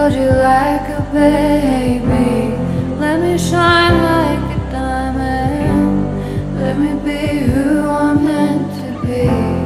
hold you like a baby. Let me shine like a diamond. Let me be who I'm meant to be.